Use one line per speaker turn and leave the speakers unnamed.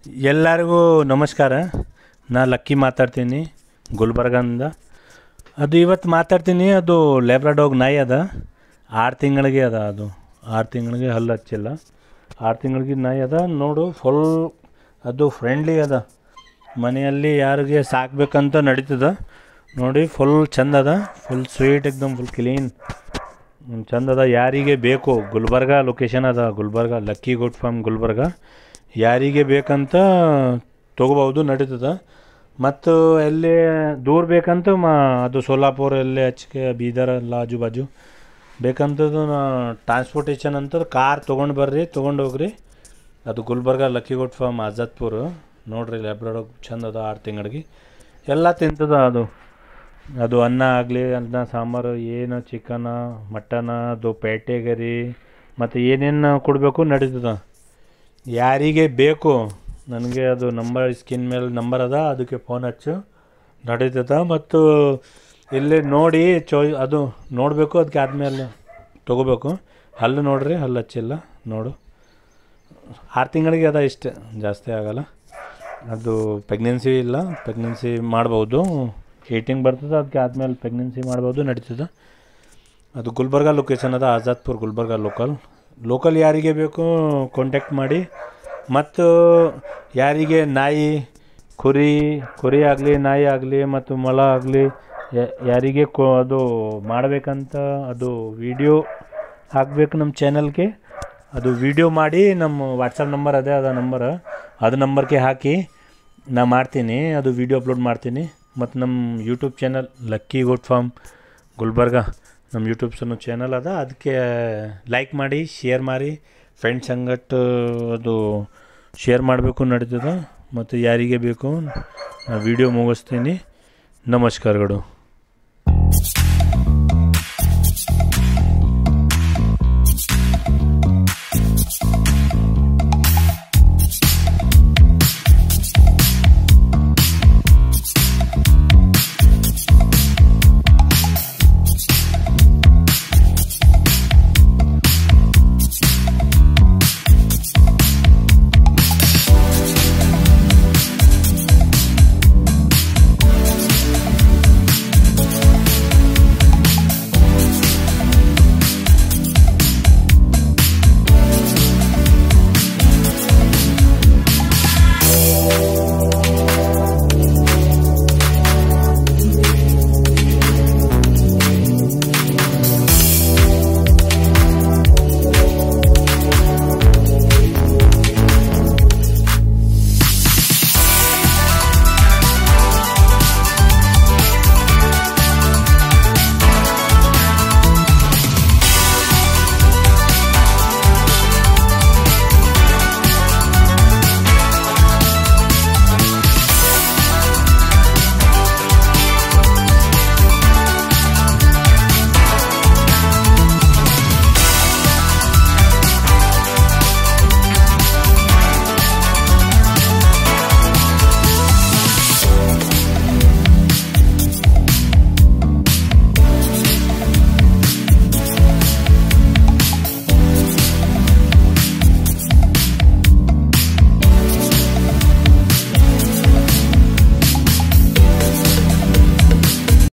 ಎಲ್ಲರಿಗೂ ನಮಸ್ಕಾರ. ನಾ ಲಕ್ಕಿ ಮಾತಾಡ್ತೀನಿ ಗುಲ್ಬರ್ಗಂದ. ಅದು ಇವತ್ತು ಮಾತಾಡ್ತೀನಿ. ಅದು ಲ್ಯಾಬ್ರಾಡಾಗ್ ನಾಯಿ ಅದ, 6 ತಿಂಗಳಿಗೆ ಅದ. ಅದು 6 ತಿಂಗಳಿಗೆ ಹಲ್ಲು ಹಚ್ಚಿಲ್ಲ. 6 ತಿಂಗಳಿಗೆ ನಾಯಿ ಅದ ನೋಡು. ಫುಲ್ ಅದು ಫ್ರೆಂಡ್ಲಿ ಅದ. ಮನೆಯಲ್ಲಿ ಯಾರಿಗೆ ಸಾಕ್ಬೇಕಂತ ನಡೀತದ ನೋಡಿ. ಫುಲ್ ಚಂದ ಅದ, ಫುಲ್ ಸ್ವೀಟ್, ಎಕ್ದಮ್ ಫುಲ್ ಕ್ಲೀನ್, ಚಂದ ಅದ. ಯಾರಿಗೆ ಬೇಕು, ಗುಲ್ಬರ್ಗ ಲೊಕೇಶನ್ ಅದ. Gulbarga lucky goat farm Gulbarga. ಯಾರಿಗೆ ಬೇಕಂತ ತೊಗೋಬೋದು, ನಡೀತದ. ಮತ್ತು ಎಲ್ಲಿ ದೂರ ಬೇಕಂತ ಅದು ಸೋಲಾಪುರ ಎಲ್ಲೇ ಹಚ್ಕೆ ಬೀದರ್ ಎಲ್ಲ ಆಜು ಬಾಜು ಬೇಕಂತದ್ದು ಟ್ರಾನ್ಸ್ಪೋರ್ಟೇಷನ್ ಅಂತ ಕಾರ್ ತೊಗೊಂಡು ಬರ್ರಿ, ತೊಗೊಂಡು ಹೋಗ್ರಿ. ಅದು Gulbarga lucky goat farm Azadpur ನೋಡಿರಿ. ಲ್ಯಾಬ್ರಾಡಾಗ್ ಚಂದ ಅದ. 6 ತಿಂಗಳಿಗೆ ಎಲ್ಲ ತಿಂತದ. ಅದು ಅನ್ನ ಆಗಲಿ, ಅನ್ನ ಸಾಂಬಾರು, ಏನು ಚಿಕನ ಮಟನ, ಅದು ಪೇಟೆಗರಿ ಮತ್ತು ಏನೇನು ಕೊಡಬೇಕು ನಡೀತದ. ಯಾರಿಗೆ ಬೇಕು ನನಗೆ ಅದು ನಂಬರ್ ಸ್ಕಿನ್ ಮೇಲೆ ನಂಬರ್ ಅದ, ಅದಕ್ಕೆ ಫೋನ್ ಹಚ್ಚು, ನಡೀತದ. ಮತ್ತು ಇಲ್ಲಿ ನೋಡಿ ಅದು ನೋಡಬೇಕು, ಅದಕ್ಕೆ ಆದಮೇಲೆ ತೊಗೋಬೇಕು. ಹಲ್ಲು ನೋಡ್ರಿ, ಹಲ್ಲು ಹಚ್ಚಿಲ್ಲ ನೋಡು. 6 ತಿಂಗಳಿಗೆ ಅದ, ಇಷ್ಟೇ, ಜಾಸ್ತಿ ಆಗೋಲ್ಲ. ಅದು ಪ್ರೆಗ್ನೆನ್ಸಿ ಇಲ್ಲ, ಪ್ರೆಗ್ನೆನ್ಸಿ ಮಾಡ್ಬೋದು. ಏಟಿಂಗ್ ಬರ್ತದೆ, ಅದಕ್ಕೆ ಆದಮೇಲೆ ಪ್ರೆಗ್ನೆನ್ಸಿ ಮಾಡ್ಬೋದು, ನಡೀತದೆ. ಅದು ಗುಲ್ಬರ್ಗ ಲೊಕೇಶನ್ ಅದ, ಆಜಾದ್ಪುರ್ ಗುಲ್ಬರ್ಗ ಲೋಕಲ್ ಯಾರಿಗೆ ಬೇಕು ಕಾಂಟ್ಯಾಕ್ಟ್ ಮಾಡಿ. ಮತ್ತು ಯಾರಿಗೆ ನಾಯಿ ಕುರಿ ಆಗಲಿ, ನಾಯಿ ಆಗಲಿ ಮತ್ತು ಮೊಲ ಆಗಲಿ, ಯಾರಿಗೆ ಅದು ಮಾಡಬೇಕಂತ, ಅದು ವೀಡಿಯೋ ಹಾಕಬೇಕು ನಮ್ಮ ಚಾನಲ್ಗೆ. ಅದು ವೀಡಿಯೋ ಮಾಡಿ ನಮ್ಮ ವಾಟ್ಸಪ್ ನಂಬರ್ ಅದೇ ಅದ ನಂಬರ್, ಅದು ನಂಬರ್ಗೆ ಹಾಕಿ ನಾ ಮಾಡ್ತೀನಿ. ಅದು ವೀಡಿಯೋ ಅಪ್ಲೋಡ್ ಮಾಡ್ತೀನಿ. ಮತ್ತು ನಮ್ಮ YouTube channel lucky goat farm Gulbarga ನಮ್ಮ ಯೂಟ್ಯೂಬ್ ಚಾನಲ್ ಅದ, ಅದಕ್ಕೆ ಲೈಕ್ ಮಾಡಿ, ಶೇರ್ ಮಾಡಿ, ಫ್ರೆಂಡ್ಸ್ ಸಂಗಟ್ಟು ಅದು ಶೇರ್ ಮಾಡಬೇಕು, ನಡೀತದೆ. ಮತ್ತು ಯಾರಿಗೆ ಬೇಕು ನಾ ವೀಡಿಯೋ ಮುಗಿಸ್ತೀನಿ. ನಮಸ್ಕಾರಗಳು.